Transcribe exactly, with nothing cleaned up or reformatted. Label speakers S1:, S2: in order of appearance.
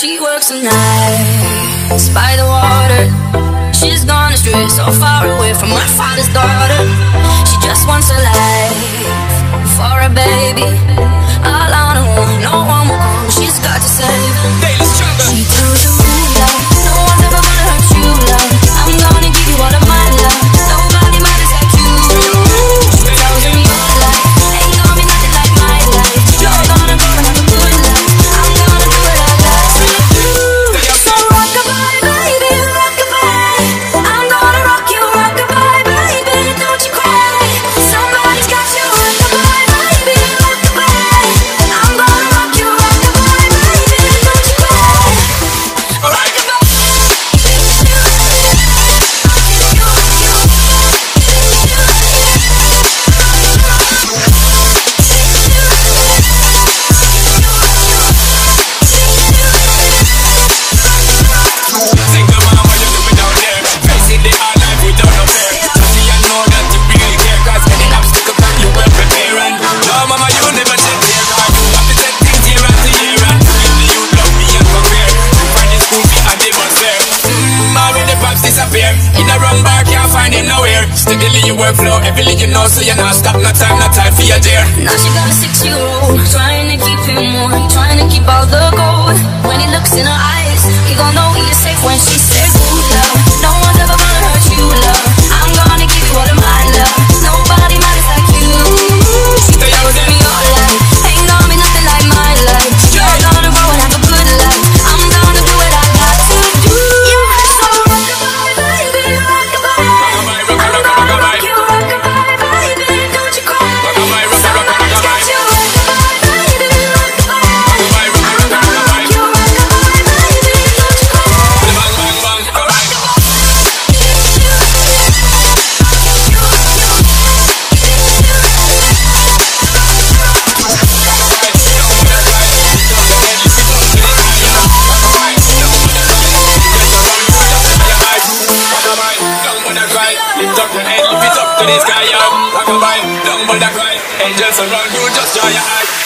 S1: She works the nights by the water. She's gone astray, so far away from her father's daughter. She just wants a life for a baby. All on her own, no one will come. She's got to save. She tells her love, no one's ever gonna hurt you, love. I'm gonna give you all of my love. Nobody matters like you. She tells him your life ain't gonna be nothing like my life. You're gonna go and have a good life. I'm gonna do what I like to do. So rock-a-bye, baby, rock-a-bye. I'm gonna rock you, rock-a-bye, baby. Don't you cry. Somebody's got you, rock-a-bye, baby, rock-a-bye. I'm gonna rock you, rock-a-bye, baby. Don't you cry. Rock-a-bye.
S2: In a wrong bar, can't find him nowhere. Steadily you workflow, everything you know, so you're not stop, no time, no time for your dear.
S1: Now she got a six-year-old, trying to keep him warm, trying to keep all the gold. When he looks in her eyes, he gon' know he is safe when she says, ooh, love. No one's ever gonna hurt you, love. I'm gonna give you all of my love. Nobody matters like you. She tells me your life ain't gonna be nothing like my life. You're gonna go and have a good life. I'm gonna do what I got to do. So rock-a-bye, baby, rock-a-bye. I'm gonna rock you, rock-a-bye, baby. Don't you cry. Somebody's got you, rock-a-bye, baby, rock-a-bye. I'm gonna rock you, rock-a-bye, baby. Don't you cry.
S2: Lift up your head, lift it up to the sky, yo. Rock-a-bye, don't bother cry. Angels around you, just dry your eye.